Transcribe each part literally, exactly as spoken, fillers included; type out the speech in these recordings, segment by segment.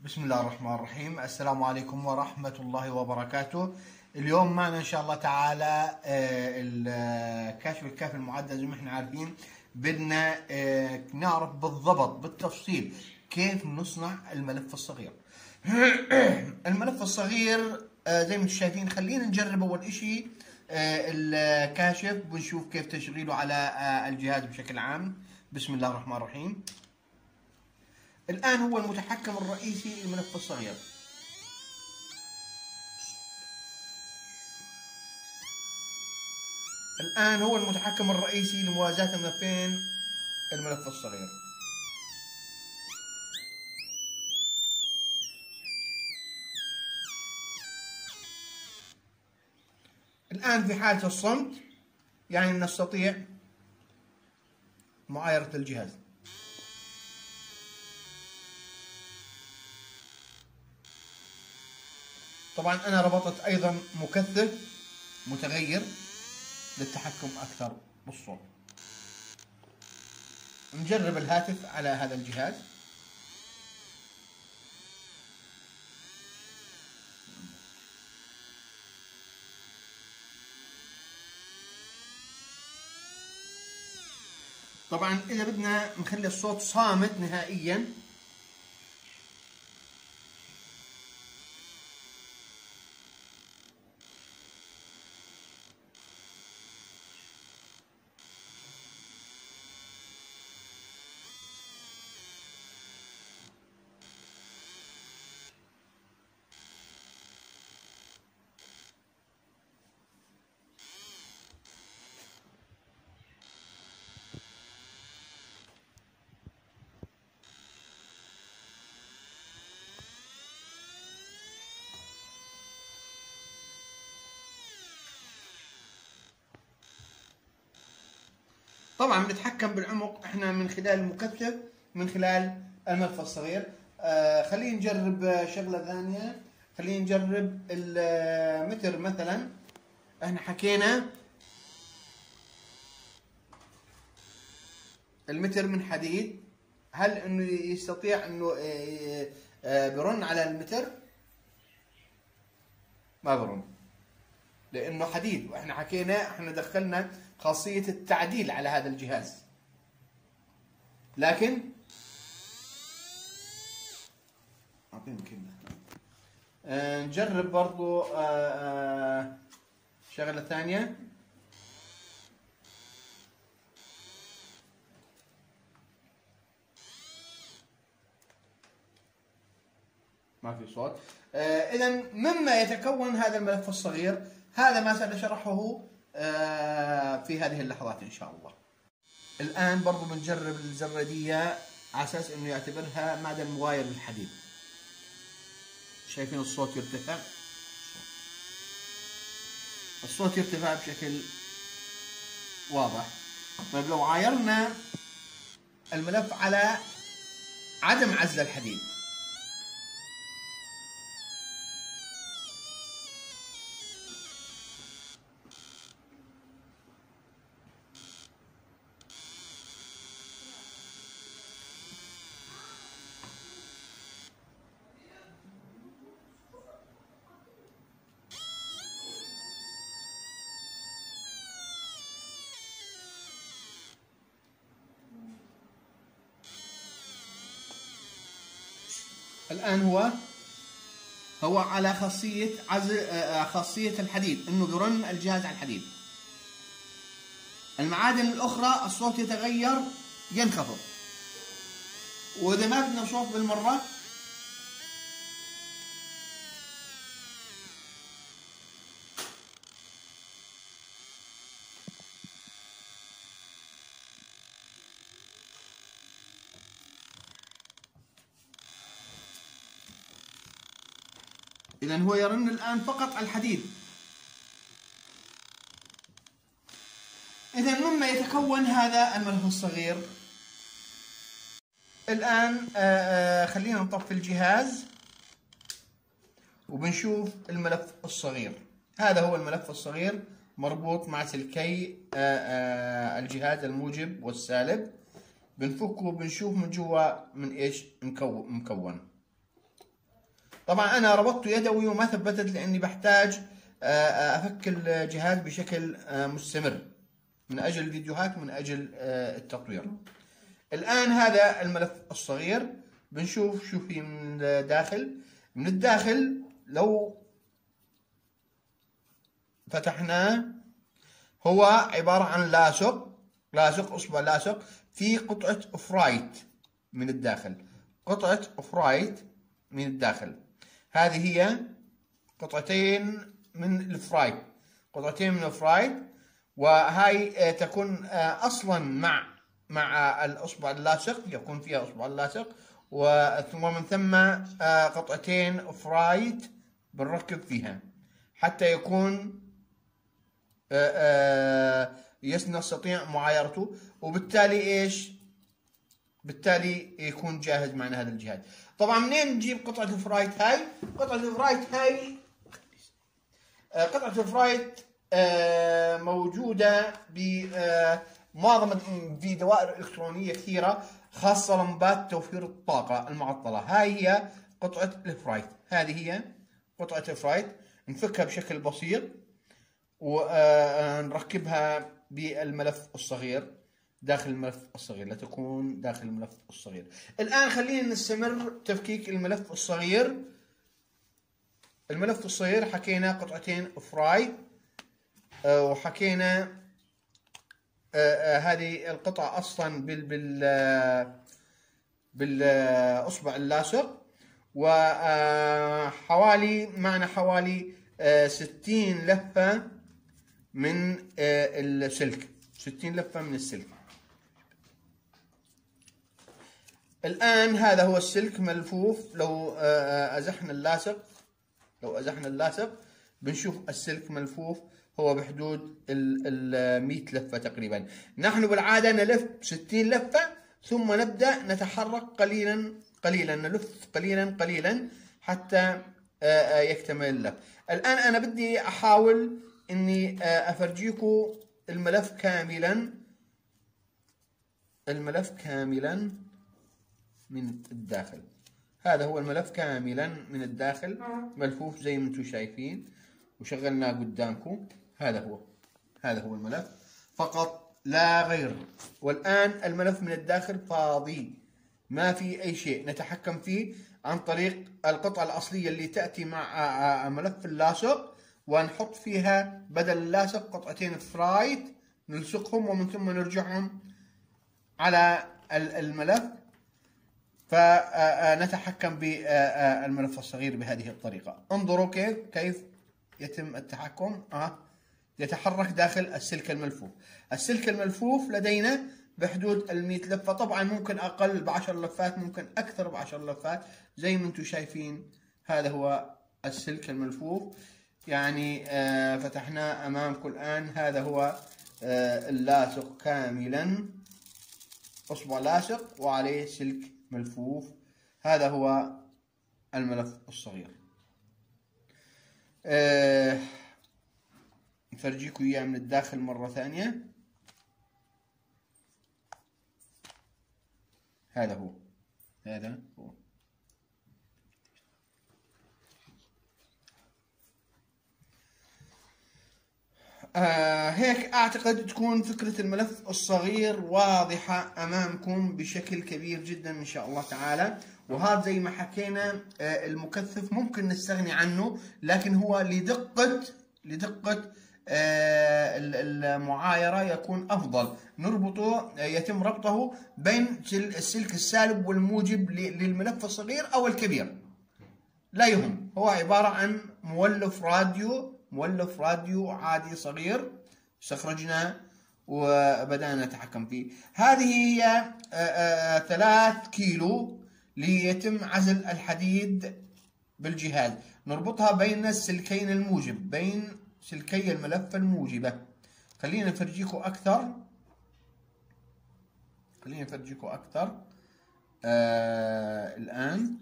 بسم الله الرحمن الرحيم. السلام عليكم ورحمة الله وبركاته. اليوم معنا إن شاء الله تعالى الكاشف الكافي المعدل. زي ما احنا عارفين بدنا نعرف بالضبط بالتفصيل كيف نصنع الملف الصغير. الملف الصغير زي ما انتم شايفين، خلينا نجرب أول إشي الكاشف ونشوف كيف تشغيله على الجهاز بشكل عام. بسم الله الرحمن الرحيم. الآن هو المتحكم الرئيسي للملف الصغير. الآن هو المتحكم الرئيسي لموازاة الملفين الملف الصغير. الآن في حالة الصمت يعني نستطيع معايرة الجهاز. طبعا أنا ربطت أيضا مكثف متغير للتحكم أكثر بالصوت. نجرب الهاتف على هذا الجهاز. طبعا إذا بدنا نخلي الصوت صامت نهائيا طبعا بنتحكم بالعمق احنا من خلال المكثف، من خلال الملف الصغير. آه خلينا نجرب شغله ثانيه. خلينا نجرب المتر مثلا. احنا حكينا المتر من حديد. هل انه يستطيع انه آه آه برن على المتر؟ ما برن لانه حديد، واحنا حكينا احنا دخلنا خاصية التعديل على هذا الجهاز. لكن آه نجرب برضو آه آه شغلة ثانية. ما في صوت. آه إذا مما يتكون هذا الملف الصغير، هذا ما سنشرحه في هذه اللحظات إن شاء الله. الآن برضو بنجرب الزرادية على أساس إنه يعتبرها معدن مغاير للحديد. شايفين الصوت يرتفع؟ الصوت يرتفع بشكل واضح. طيب لو عايرنا الملف على عدم عزل الحديد، الآن هو هو على خاصية عزل خاصية الحديد، إنه برن الجهاز على الحديد. المعادن الأخرى الصوت يتغير ينخفض، وإذا ما بدنا صوت بالمرة إذا هو يرن الآن فقط على الحديد. إذا مما يتكون هذا الملف الصغير. الآن خلينا نطفي الجهاز وبنشوف الملف الصغير. هذا هو الملف الصغير مربوط مع سلكي الجهاز الموجب والسالب. بنفكه وبنشوف من جوا من ايش مكون. طبعا انا ربطته يدوي وما ثبتت لاني بحتاج افك الجهاز بشكل مستمر من اجل الفيديوهات، من اجل التطوير. الان هذا الملف الصغير بنشوف شو في من الداخل. من الداخل لو فتحناه هو عبارة عن لاصق، لاصق اصبع لاصق في قطعة اوفرايت من الداخل، قطعة اوفرايت من الداخل. هذه هي قطعتين من الفرايت، قطعتين من الفرايت، وهاي تكون اصلا مع مع الاصبع اللاصق، يكون فيها اصبع اللاصق، ومن ثم قطعتين فرايت بنركب فيها حتى يكون نستطيع معايرته، وبالتالي ايش؟ بالتالي يكون جاهز معنا هذا الجهاز. طبعا منين نجيب قطعة الفرايت هاي؟ قطعة الفرايت هاي قطعة الفرايت موجودة بمعظم في دوائر إلكترونية كثيرة خاصة لمبات توفير الطاقة المعطلة. هاي هي قطعة الفرايت، هذه هي قطعة الفرايت. نفكها بشكل بسيط ونركبها بالملف الصغير داخل الملف الصغير، لا تكون داخل الملف الصغير. الآن خلينا نستمر تفكيك الملف الصغير. الملف الصغير حكينا قطعتين فرايت، وحكينا هذه القطعة أصلا بال بال بالأصبع اللاصق، وحوالي معنا حوالي ستين لفة من السلك، ستين لفة من السلك. الآن هذا هو السلك ملفوف. لو أزحنا اللاصق لو أزحنا اللاصق بنشوف السلك ملفوف هو بحدود ال مئة لفة تقريبا. نحن بالعادة نلف ستين لفة ثم نبدأ نتحرك قليلا قليلا، نلف قليلا قليلا حتى يكتمل اللف. الآن أنا بدي أحاول إني أفرجيكم الملف كاملا، الملف كاملا من الداخل. هذا هو الملف كاملا من الداخل ملفوف زي ما انتم شايفين، وشغلناه قدامكم. هذا هو هذا هو الملف فقط لا غير. والآن الملف من الداخل فاضي، ما في أي شيء نتحكم فيه عن طريق القطعة الأصلية اللي تأتي مع ملف اللاصق، ونحط فيها بدل اللاصق قطعتين فرايت نلصقهم ومن ثم نرجعهم على الملف، فنتحكم بالملف الصغير بهذه الطريقة. انظروا كيف كيف يتم التحكم. أه يتحرك داخل السلك الملفوف. السلك الملفوف لدينا بحدود المئة لفة، طبعا ممكن أقل بعشر لفات، ممكن أكثر بعشر لفات زي ما انتم شايفين. هذا هو السلك الملفوف، يعني آه فتحناه أمامكم الآن. هذا هو آه اللاصق كاملا، أصبع لاصق وعليه سلك ملفوف. هذا هو الملف الصغير. آه نفرجيكم إياه من الداخل مرة ثانية. هذا هو هذا هو آه هيك أعتقد تكون فكرة الملف الصغير واضحة أمامكم بشكل كبير جدا إن شاء الله تعالى. وهذا زي ما حكينا آه المكثف ممكن نستغني عنه، لكن هو لدقة لدقة آه المعايرة يكون أفضل. نربطه آه يتم ربطه بين السلك السالب والموجب للملف الصغير أو الكبير، لا يهم. هو عبارة عن مولف راديو مولف راديو عادي صغير استخرجناه وبدأنا نتحكم فيه. هذه هي ثلاث كيلو ليتم عزل الحديد بالجهاز. نربطها بين السلكين الموجب، بين سلكي الملف الموجبة. خلينا نفرجيكم أكثر خلينا نفرجيكم أكثر آه الآن.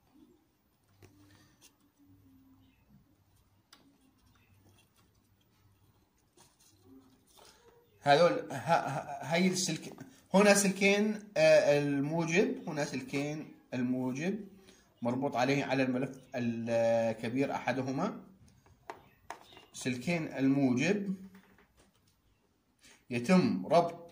هذول هاي السلك، هنا سلكين الموجب، هنا سلكين الموجب، مربوط عليه على الملف الكبير أحدهما. سلكين الموجب يتم ربط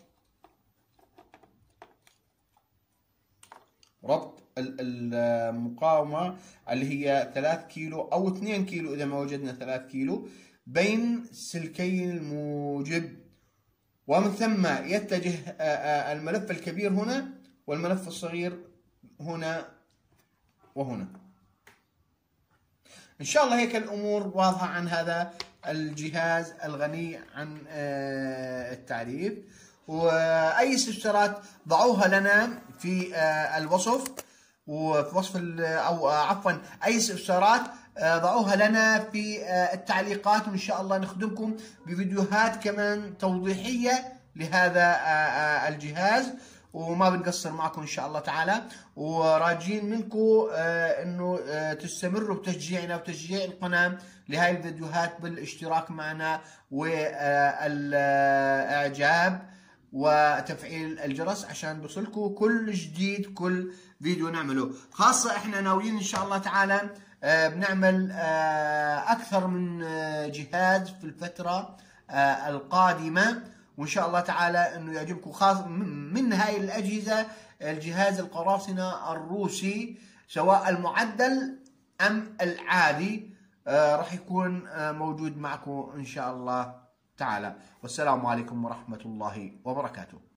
ربط المقاومة اللي هي ثلاثة كيلو أو اثنين كيلو إذا ما وجدنا ثلاثة كيلو بين سلكي الموجب، ومن ثم يتجه الملف الكبير هنا والملف الصغير هنا وهنا. إن شاء الله هيك الأمور واضحة عن هذا الجهاز الغني عن التعريف. وأي استفسارات ضعوها لنا في الوصف وفي وصف أو عفوا أي استفسارات ضعوها لنا في التعليقات، وإن شاء الله نخدمكم بفيديوهات كمان توضيحية لهذا الجهاز، وما بنقصر معكم ان شاء الله تعالى. وراجين منكم انه تستمروا بتشجيعنا وتشجيع القناه لهاي الفيديوهات بالاشتراك معنا والاعجاب وتفعيل الجرس عشان بوصلكم كل جديد، كل فيديو نعمله. خاصه احنا ناويين ان شاء الله تعالى بنعمل اكثر من جهاز في الفتره القادمه، وإن شاء الله تعالى أنه يعجبكم. خاص من هاي الأجهزة الجهاز القراصنة الروسي سواء المعدل أم العادي آه راح يكون آه موجود معكم إن شاء الله تعالى. والسلام عليكم ورحمة الله وبركاته.